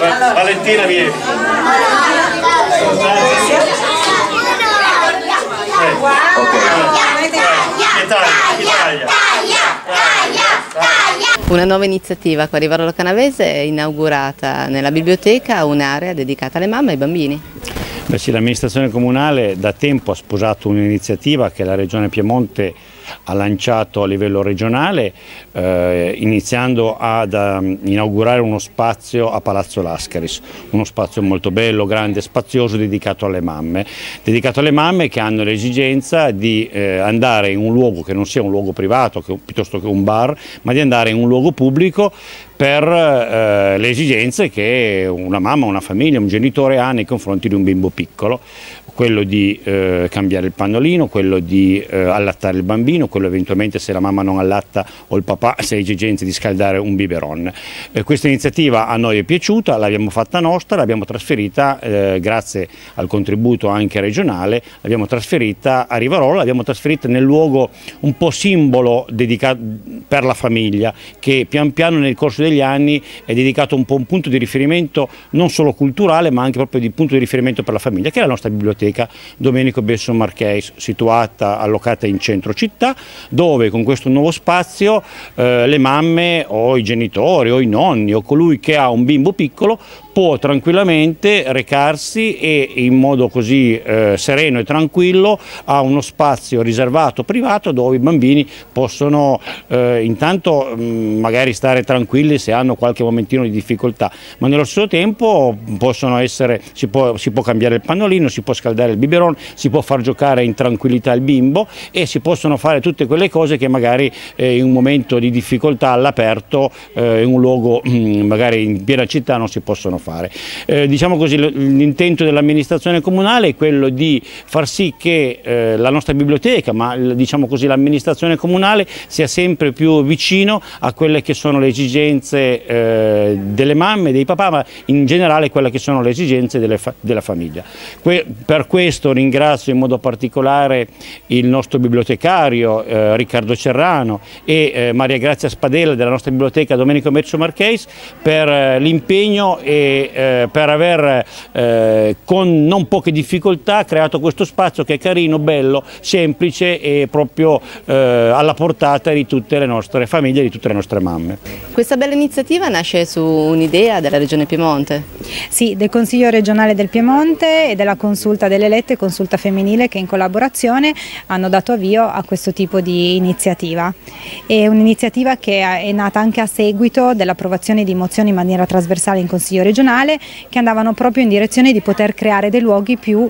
Valentina, vieni. Una nuova iniziativa qua a Rivarolo Canavese è inaugurata nella biblioteca un'area dedicata alle mamme e ai bambini. Beh sì, l'amministrazione comunale da tempo ha sposato un'iniziativa che la Regione Piemonte ha lanciato a livello regionale, iniziando ad inaugurare uno spazio a Palazzo Lascaris, uno spazio molto bello, grande, spazioso, dedicato alle mamme che hanno l'esigenza di andare in un luogo che non sia un luogo privato, piuttosto che un bar, ma di andare in un luogo pubblico per le esigenze che una mamma, una famiglia, un genitore ha nei confronti di un bimbo piccolo, quello di cambiare il pannolino, quello di allattare il bambino, quello eventualmente, se la mamma non allatta o il papà, se ha esigenze di scaldare un biberon. Questa iniziativa a noi è piaciuta, l'abbiamo fatta nostra, l'abbiamo trasferita grazie al contributo anche regionale, l'abbiamo trasferita a Rivarolo, l'abbiamo trasferita nel luogo un po' simbolo dedicato per la famiglia, che pian piano nel corso degli anni è dedicato un po' un punto di riferimento non solo culturale, ma anche proprio di punto di riferimento per la famiglia, che è la nostra biblioteca Domenico Besson Marchesi, situata, allocata in centro città, dove con questo nuovo spazio le mamme o i genitori o i nonni o colui che ha un bimbo piccolo può tranquillamente recarsi e in modo così sereno e tranquillo a uno spazio riservato, privato, dove i bambini possono intanto magari stare tranquilli se hanno qualche momentino di difficoltà, ma nello stesso tempo possono essere, si può cambiare il pannolino, si può scaldare il biberon, si può far giocare in tranquillità il bimbo e si possono fare tutte quelle cose che magari in un momento di difficoltà all'aperto in un luogo magari in piena città non si possono fare. Diciamo così, l'intento dell'amministrazione comunale è quello di far sì che la nostra biblioteca, ma diciamo così l'amministrazione comunale sia sempre più vicino a quelle che sono le esigenze delle mamme, dei papà, ma in generale quelle che sono le esigenze della famiglia. Per questo ringrazio in modo particolare il nostro bibliotecario Riccardo Cerrano e Maria Grazia Spadella della nostra biblioteca Domenico Besson Marchesi per l'impegno e per aver con non poche difficoltà creato questo spazio che è carino, bello, semplice e proprio alla portata di tutte le nostre famiglie, di tutte le nostre mamme. Questa bella iniziativa nasce su un'idea della Regione Piemonte? Sì, del Consiglio regionale del Piemonte e della Consulta delle Elette, Consulta femminile, che in collaborazione hanno dato avvio a questo tipo di iniziativa. È un'iniziativa che è nata anche a seguito dell'approvazione di mozioni in maniera trasversale in Consiglio regionale che andavano proprio in direzione di poter creare dei luoghi più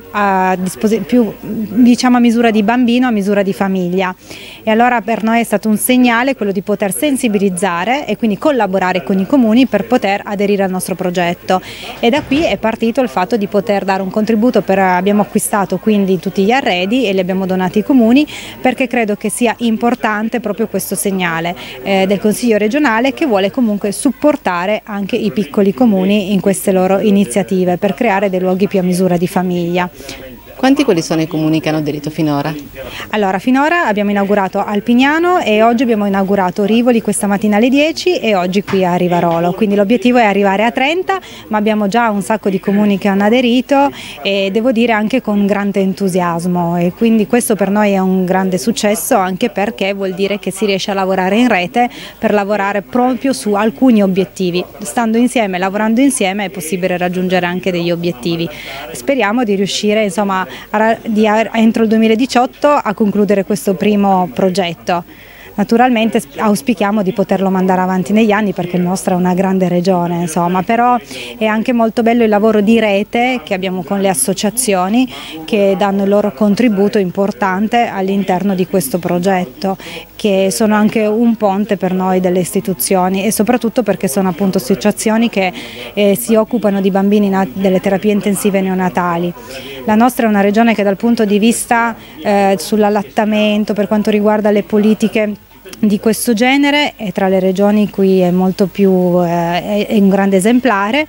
diciamo a misura di bambino, a misura di famiglia. E allora per noi è stato un segnale quello di poter sensibilizzare e quindi collaborare con i comuni per poter aderire al nostro progetto. E da qui è partito il fatto di poter dare un contributo, abbiamo acquistato quindi tutti gli arredi e li abbiamo donati ai comuni, perché credo che sia importante proprio questo segnale del Consiglio regionale, che vuole comunque supportare anche i piccoli comuni in queste loro iniziative per creare dei luoghi più a misura di famiglia. Quali sono i comuni che hanno aderito finora? Allora, finora abbiamo inaugurato Alpignano e oggi abbiamo inaugurato Rivoli questa mattina alle 10 e oggi qui a Rivarolo, quindi l'obiettivo è arrivare a 30, ma abbiamo già un sacco di comuni che hanno aderito e devo dire anche con grande entusiasmo, e quindi questo per noi è un grande successo, anche perché vuol dire che si riesce a lavorare in rete per lavorare proprio su alcuni obiettivi. Stando insieme, lavorando insieme è possibile raggiungere anche degli obiettivi. Speriamo di riuscire insomma entro il 2018 a concludere questo primo progetto. Naturalmente auspichiamo di poterlo mandare avanti negli anni, perché il nostro è una grande regione, insomma, però è anche molto bello il lavoro di rete che abbiamo con le associazioni che danno il loro contributo importante all'interno di questo progetto, che sono anche un ponte per noi delle istituzioni, e soprattutto perché sono appunto associazioni che si occupano di bambini delle terapie intensive neonatali. La nostra è una regione che dal punto di vista sull'allattamento, per quanto riguarda le politiche di questo genere, è tra le regioni in cui è molto più è un grande esemplare,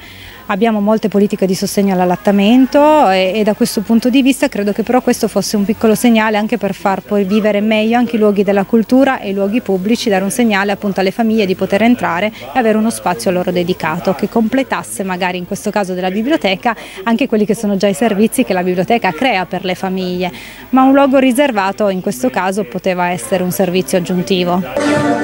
abbiamo molte politiche di sostegno all'allattamento e da questo punto di vista credo che però questo fosse un piccolo segnale anche per far poi vivere meglio anche i luoghi della cultura e i luoghi pubblici, dare un segnale appunto alle famiglie di poter entrare e avere uno spazio loro dedicato che completasse magari in questo caso della biblioteca anche quelli che sono già i servizi che la biblioteca crea per le famiglie, ma un luogo riservato in questo caso poteva essere un servizio aggiuntivo.